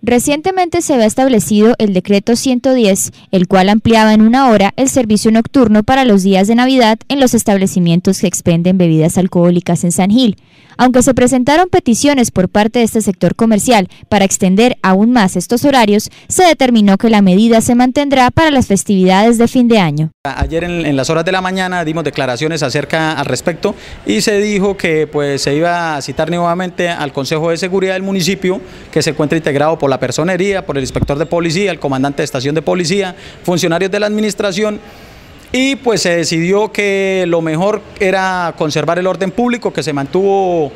Recientemente se había establecido el decreto 110, el cual ampliaba en 1 hora el servicio nocturno para los días de Navidad en los establecimientos que expenden bebidas alcohólicas en San Gil. Aunque se presentaron peticiones por parte de este sector comercial para extender aún más estos horarios, se determinó que la medida se mantendrá para las festividades de fin de año. Ayer en las horas de la mañana dimos declaraciones al respecto y se dijo que pues se iba a citar nuevamente al Consejo de Seguridad del municipio, que se encuentra integrado por la personería, por el inspector de policía, el comandante de estación de policía, funcionarios de la administración, y pues se decidió que lo mejor era conservar el orden público, que se mantuvo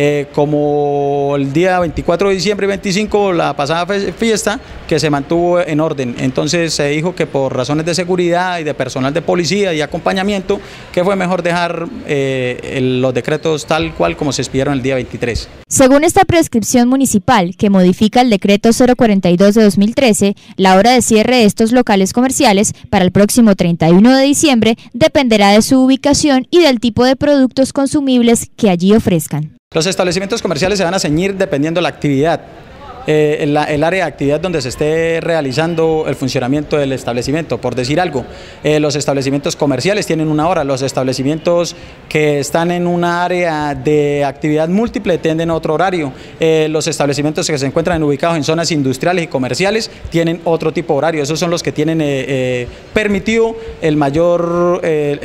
como el día 24 de diciembre y 25, la pasada fiesta, que se mantuvo en orden. Entonces se dijo que por razones de seguridad y de personal de policía y acompañamiento, que fue mejor dejar los decretos tal cual como se expidieron el día 23. Según esta prescripción municipal, que modifica el decreto 042 de 2013, la hora de cierre de estos locales comerciales para el próximo 31 de diciembre dependerá de su ubicación y del tipo de productos consumibles que allí ofrezcan. Los establecimientos comerciales se van a ceñir dependiendo de la actividad, el área de actividad donde se esté realizando el funcionamiento del establecimiento. Por decir algo, los establecimientos comerciales tienen 1 hora, los establecimientos que están en una área de actividad múltiple tienen otro horario, los establecimientos que se encuentran ubicados en zonas industriales y comerciales tienen otro tipo de horario. Esos son los que tienen permitido el mayor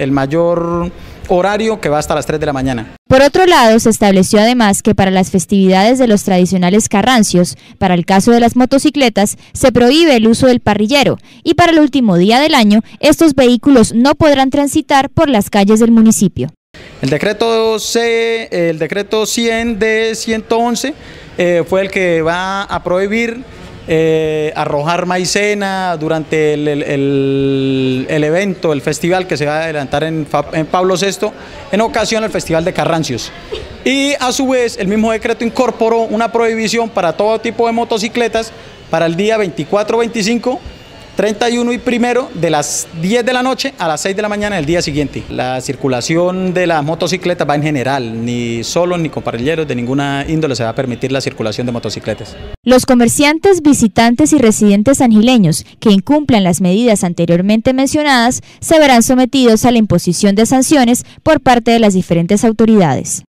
horario, que va hasta las 3 de la mañana. Por otro lado, se estableció además que para las festividades de los tradicionales carrancios, para el caso de las motocicletas, se prohíbe el uso del parrillero y para el último día del año, estos vehículos no podrán transitar por las calles del municipio. El decreto 100 de 111 fue el que va a prohibir arrojar maicena durante el evento, el festival que se va a adelantar en Pablo VI, en ocasión del Festival de Carrancios. Y a su vez el mismo decreto incorporó una prohibición para todo tipo de motocicletas para el día 24, 25, 31 y 1 de las 10 de la noche a las 6 de la mañana del día siguiente. La circulación de las motocicletas va en general, ni solos ni con parrilleros de ninguna índole se va a permitir la circulación de motocicletas. Los comerciantes, visitantes y residentes sangileños que incumplan las medidas anteriormente mencionadas se verán sometidos a la imposición de sanciones por parte de las diferentes autoridades.